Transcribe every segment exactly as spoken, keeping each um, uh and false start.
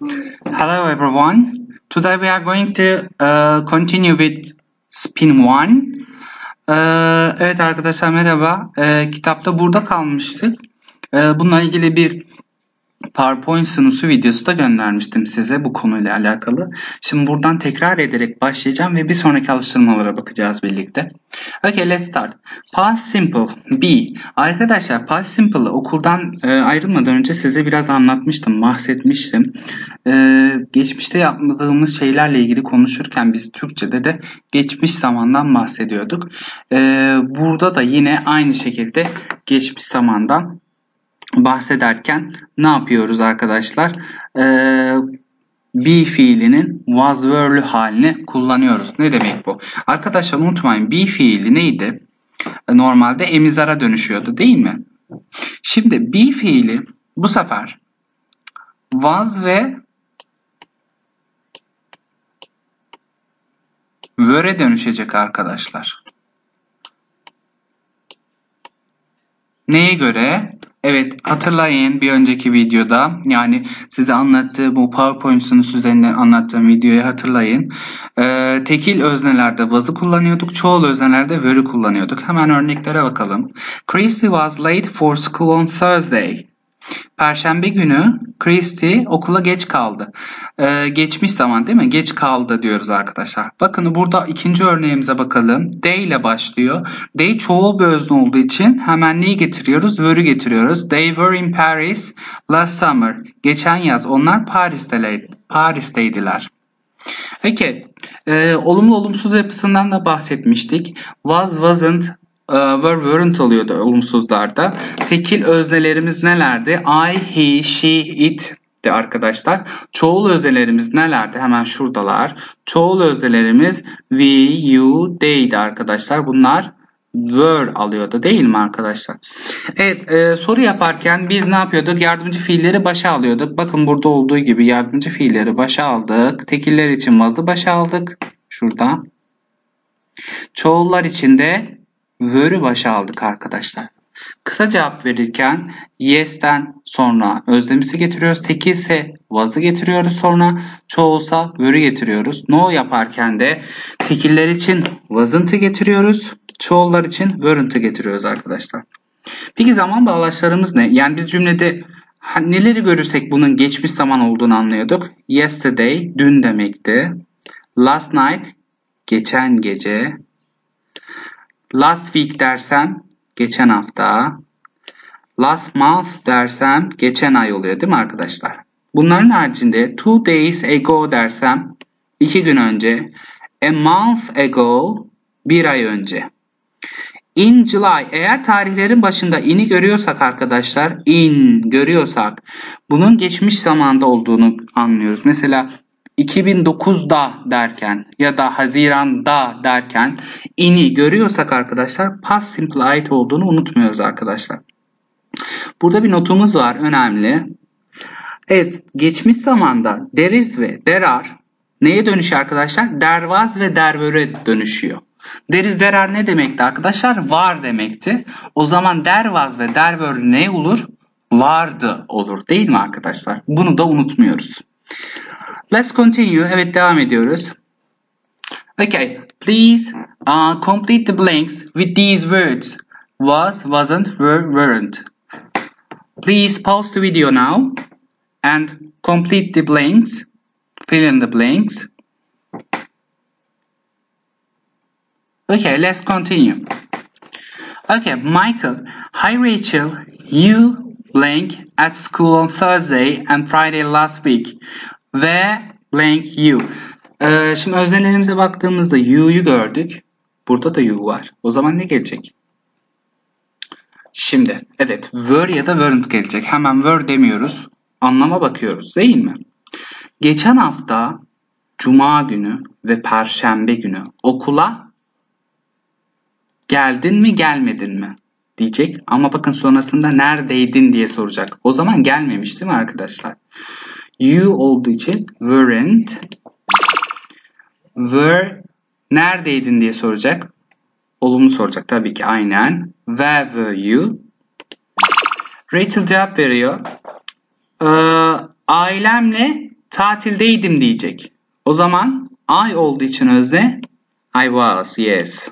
Hello everyone. Today we are going to uh, continue with spin one. Ee, evet arkadaşlar merhaba. Ee, kitapta burada kalmıştık. Ee, bununla ilgili bir PowerPoint sunusu videosu da göndermiştim size bu konuyla alakalı. Şimdi buradan tekrar ederek başlayacağım ve bir sonraki alıştırmalara bakacağız birlikte. Okay, let's start. Past simple B. Arkadaşlar past simple'ı okuldan e, ayrılmadan önce size biraz anlatmıştım, bahsetmiştim. E, geçmişte yapmadığımız şeylerle ilgili konuşurken biz Türkçe'de de geçmiş zamandan bahsediyorduk. E, burada da yine aynı şekilde geçmiş zamandan bahsederken ne yapıyoruz arkadaşlar? Ee, be fiilinin was were'lü halini kullanıyoruz. Ne demek bu? Arkadaşlar unutmayın be fiili neydi? Normalde emizara dönüşüyordu değil mi? Şimdi be fiili bu sefer was ve were'e dönüşecek arkadaşlar. Neye göre? Evet hatırlayın bir önceki videoda yani size anlattığım bu PowerPoint sunusu üzerinden anlattığım videoyu hatırlayın. Ee, tekil öznelerde was'ı kullanıyorduk. Çoğul öznelerde were'ü kullanıyorduk. Hemen örneklere bakalım. Christy was late for school on Thursday. Perşembe günü Christy okula geç kaldı. Ee, geçmiş zaman değil mi? Geç kaldı diyoruz arkadaşlar. Bakın burada ikinci örneğimize bakalım. They ile başlıyor. They çoğul bir özne olduğu için hemen neyi getiriyoruz? Were'ü getiriyoruz. They were in Paris last summer. Geçen yaz onlar Paris'teydiler. Paris'teydiler. Peki. Ee, olumlu olumsuz yapısından da bahsetmiştik. Was, wasn't, were, weren't oluyordu olumsuzlarda. Tekil öznelerimiz nelerdi? I, he, she, it de arkadaşlar. Çoğul öznelerimiz nelerdi? Hemen şuradalar. Çoğul öznelerimiz we, you, they'di arkadaşlar. Bunlar were alıyordu değil mi arkadaşlar? Evet e, soru yaparken biz ne yapıyorduk? Yardımcı fiilleri başa alıyorduk. Bakın burada olduğu gibi yardımcı fiilleri başa aldık. Tekiller için was'ı başa aldık. Şurada. Çoğullar için de were'ü başa aldık arkadaşlar. Kısa cevap verirken yes'ten sonra özlemimizi getiriyoruz. Tekilse was'ı getiriyoruz sonra. Çoğulsa were'ü getiriyoruz. No yaparken de tekiller için wasn't'ı getiriyoruz. Çoğullar için weren't'ı getiriyoruz arkadaşlar. Peki zaman bağlaçlarımız ne? Yani biz cümlede neleri görürsek bunun geçmiş zaman olduğunu anlıyorduk. Yesterday dün demekti. Last night geçen gece. Last week dersem geçen hafta. Last month dersem geçen ay oluyor değil mi arkadaşlar? Bunların haricinde two days ago dersem iki gün önce. A month ago bir ay önce. In July eğer tarihlerin başında in'i görüyorsak arkadaşlar in görüyorsak bunun geçmiş zamanda olduğunu anlıyoruz. Mesela iki bin dokuzda derken ya da Haziran'da derken in'i görüyorsak arkadaşlar past simple ait olduğunu unutmuyoruz arkadaşlar. Burada bir notumuz var önemli. Evet geçmiş zamanda there is ve there are neye dönüşüyor arkadaşlar? There was ve there were'e dönüşüyor. There is there are ne demekti arkadaşlar? Var demekti. O zaman there was ve there were ne olur? Vardı olur değil mi arkadaşlar? Bunu da unutmuyoruz. Let's continue. Evet devam ediyoruz. Okay. Please uh, complete the blanks with these words. Was, wasn't, were, weren't. Please pause the video now and complete the blanks. Fill in the blanks. Okay, let's continue. Okay, Michael. Hi Rachel. You blank at school on Thursday and Friday last week. Ve blank you. Ee, şimdi öznelerimize baktığımızda you'yu gördük. Burada da you var. O zaman ne gelecek? Şimdi evet were ya da weren't gelecek. Hemen were demiyoruz. Anlama bakıyoruz değil mi? Geçen hafta Cuma günü ve Perşembe günü okula geldin mi gelmedin mi diyecek. Ama bakın sonrasında neredeydin diye soracak. O zaman gelmemiş değil mi arkadaşlar? You olduğu için weren't. Were neredeydin diye soracak. Olumlu soracak tabii ki aynen. Where were you? Rachel cevap veriyor. Ee, ailemle tatildeydim diyecek. O zaman I olduğu için özne I was, yes.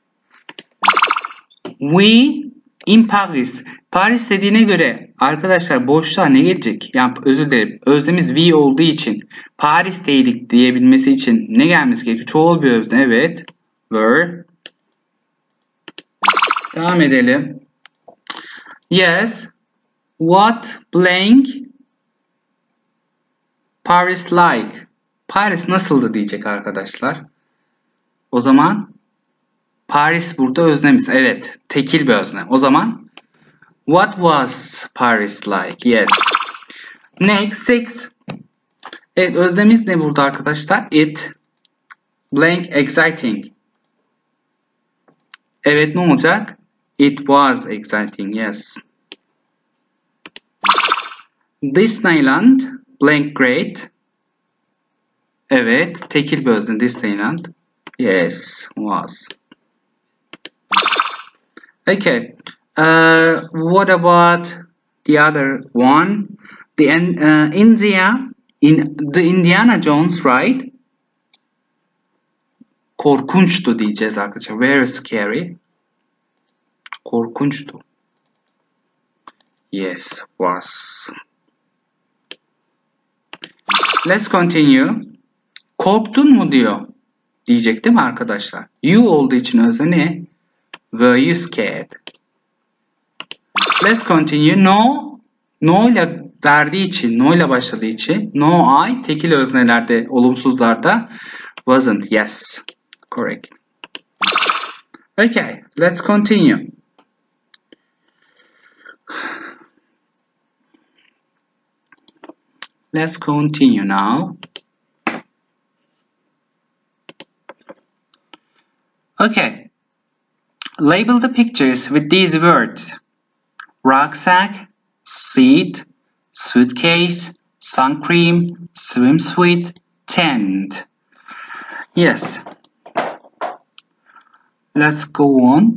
We in Paris. Paris dediğine göre arkadaşlar boşluğa ne gelecek? Yani özür dilerim. Öznemiz we olduğu için Paris'teydik diyebilmesi için ne gelmesi gerekiyor? Çoğul bir özne. Evet. Were. Devam edelim. Yes. What blank Paris like? Paris nasıldı diyecek arkadaşlar. O zaman Paris burada öznemiz. Evet. Tekil bir özne. O zaman what was Paris like? Yes. Next six. Evet, öznemiz ne burada arkadaşlar? It blank exciting. Evet, ne olacak? It was exciting. Yes. Disneyland blank great. Evet, tekil bir özne Disneyland. Yes, was. Okay. Uh, what about the other one? The uh, India in the Indiana Jones ride. Korkunçtu diyeceğiz arkadaşlar. Very scary. Korkunçtu. Yes, was. Let's continue. Korktun mu diyor. Diyecek değil mi arkadaşlar? You olduğu için özne ne? Were you scared? Let's continue. No. No ile verdiği için, no ile başladığı için, no I tekil öznelerde, olumsuzlarda wasn't. Yes. Correct. Okay. Let's continue. Let's continue now. Okay. Label the pictures with these words. Rucksack, seat, suitcase, sun cream, swimsuit, tent. Yes. Let's go on.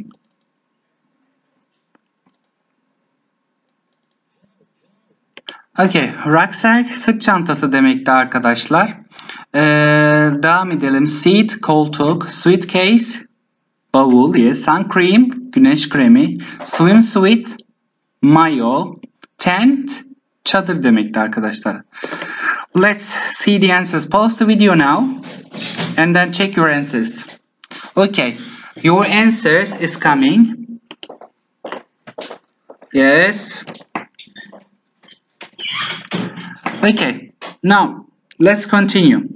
Okay, rucksack sırt çantası demekti arkadaşlar. Ee, devam edelim. Seat, koltuk, suitcase, bavul, yes. Sun cream, güneş kremi, swimsuit, mayo, tent, çadır demekti arkadaşlar. Let's see the answers. Pause the video now and then check your answers. Okay, your answers is coming. Yes. Okay, now let's continue.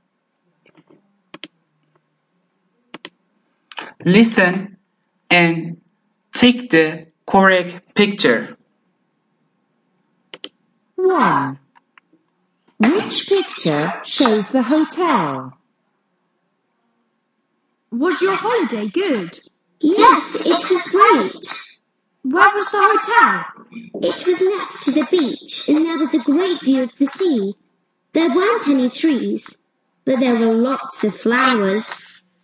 Listen and take the correct picture. one. Which picture shows the hotel? Was your holiday good? Yes, it was great. Where was the hotel? It was next to the beach and there was a great view of the sea. There weren't any trees, but there were lots of flowers.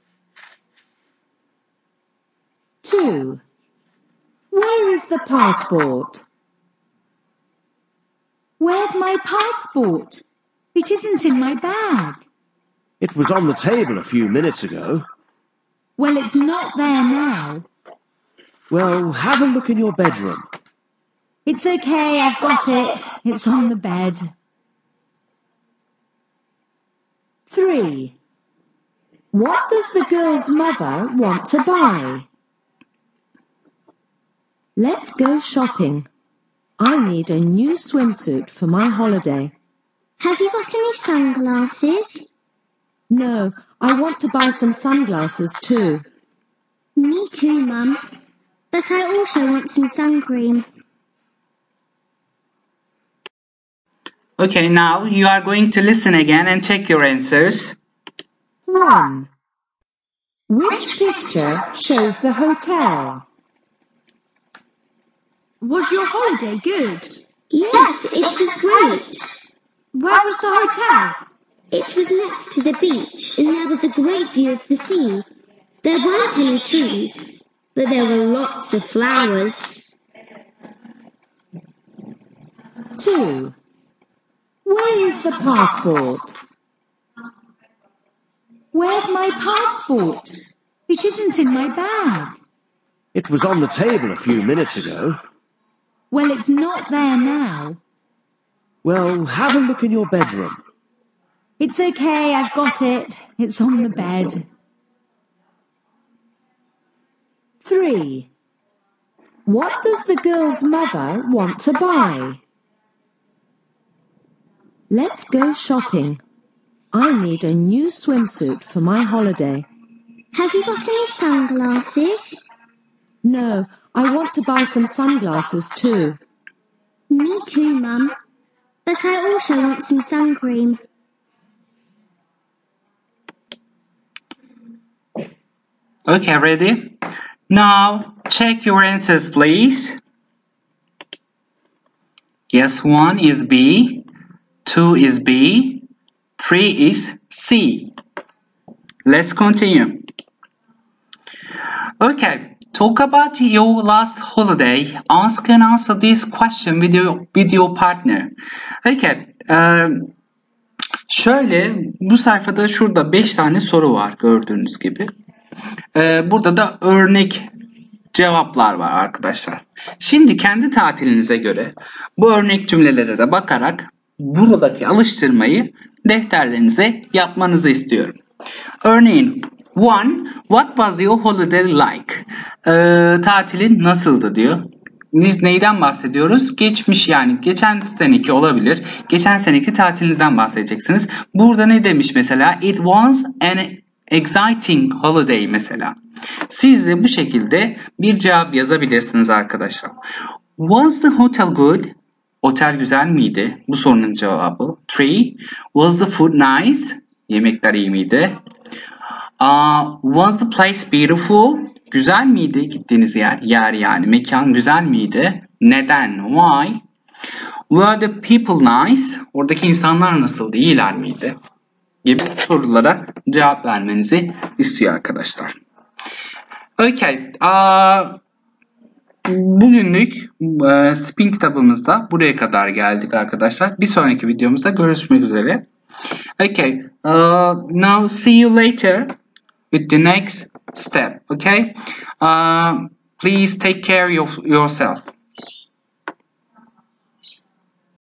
two. Where is the passport? Where's my passport? It isn't in my bag. It was on the table a few minutes ago. Well, it's not there now. Well, have a look in your bedroom. It's okay, I've got it. It's on the bed. three. What does the girl's mother want to buy? Let's go shopping. I need a new swimsuit for my holiday. Have you got any sunglasses? No, I want to buy some sunglasses too. Me too, Mum. But I also want some sun cream. Okay, now you are going to listen again and check your answers. one. Which picture shows the hotel? Was your holiday good? Yes, it was great. Where was the hotel? It was next to the beach and there was a great view of the sea. There weren't any trees, but there were lots of flowers. two. Where is the passport? Where's my passport? It isn't in my bag. It was on the table a few minutes ago. Well, it's not there now. Well, have a look in your bedroom. It's okay, I've got it. It's on the bed. Three. What does the girl's mother want to buy? Let's go shopping. I need a new swimsuit for my holiday. Have you got any sunglasses? No, I want to buy some sunglasses too. Me too, Mum. But I also want some sun cream. Okay, ready? Now, check your answers, please. Yes, one is B, two is B, three is C. Let's continue. Okay, talk about your last holiday. Ask and answer this question with your, with your partner. Okay, um, şöyle bu sayfada şurada beş tane soru var gördüğünüz gibi. Ee, burada da örnek cevaplar var arkadaşlar. Şimdi kendi tatilinize göre bu örnek cümlelere de bakarak buradaki alıştırmayı defterlerinize yapmanızı istiyorum. Örneğin one, what was your holiday like? Ee, tatilin nasıldı diyor. Biz neyden bahsediyoruz? Geçmiş, yani geçen seneki olabilir. Geçen seneki tatilinizden bahsedeceksiniz. Burada ne demiş mesela? It was an exciting holiday mesela. Siz de bu şekilde bir cevap yazabilirsiniz arkadaşlar. Was the hotel good? Otel güzel miydi? Bu sorunun cevabı. Three. Was the food nice? Yemekler iyi miydi? Uh, was the place beautiful? Güzel miydi gittiğiniz yer? Yer yani mekan güzel miydi? Neden? Why? Were the people nice? Oradaki insanlar nasıldı? İyiler miydi? Gibi sorulara cevap vermenizi istiyor arkadaşlar. Okay. Uh, bugünlük uh, spin kitabımızda buraya kadar geldik arkadaşlar. Bir sonraki videomuzda görüşmek üzere. Okay. Uh, now see you later with the next step. Okay. Uh, please take care of yourself.